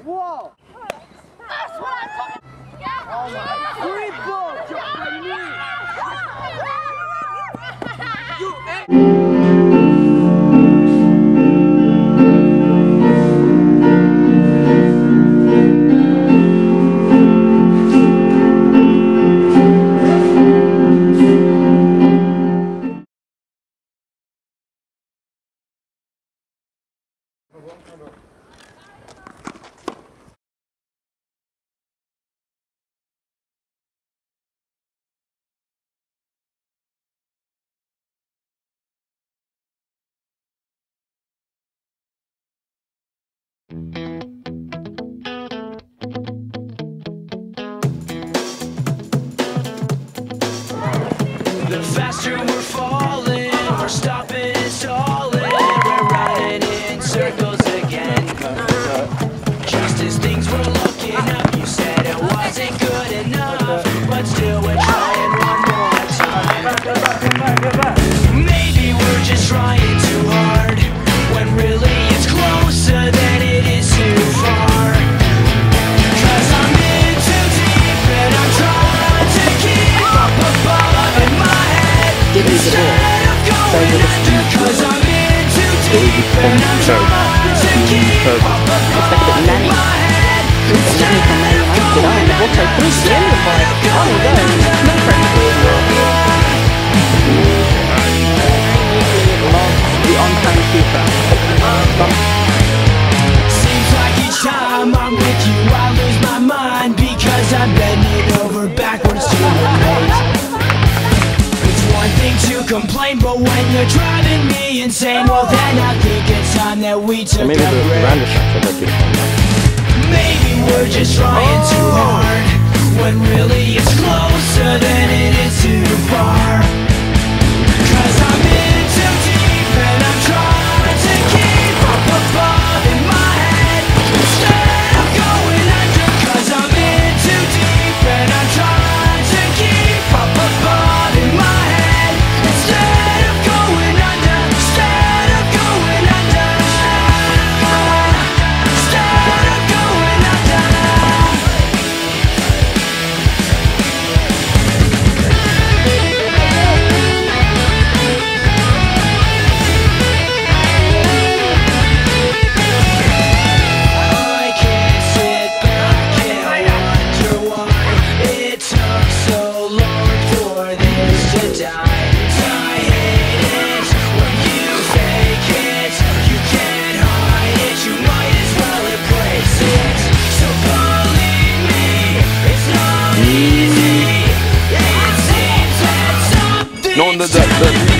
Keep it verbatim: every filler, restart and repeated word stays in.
Whoa! That's what I'm talking about! Oh my! Free ball! Drop my knee! You The faster we're falling, we're stopping and stalling. We're running in circles again. Just as things were looking up, you said it wasn't good enough, but still we're trying one more time. Maybe we're just trying too hard, when really it's closer than it is too far. Cause I'm in too deep and I'm trying to keep up above in my head. Instead of going under, cause I'm in too deep and I'm trying to keep up above in my head. Instead of going under, instead of going The on-time keeper. Seems like each time I'm with you I lose my mind, because I'm bending over backwards to relate. It's one thing to complain, but when you're driving me insane, well then I think it's time that we took a break. Maybe we're just trying too hard, when really it's closer than it is too far. Cause I'm in too deep and I'm trying to keep up above in my head, instead of going under. Cause I'm in too deep and I'm trying to keep up above in my head, instead of going under, instead of going under, instead of going under. I can't sit back and wonder why it took so long for this to die. I hate it when you fake it, you can't hide it, you might as well embrace it. So believe me, it's not easy. It seems that something's No, the, the, the,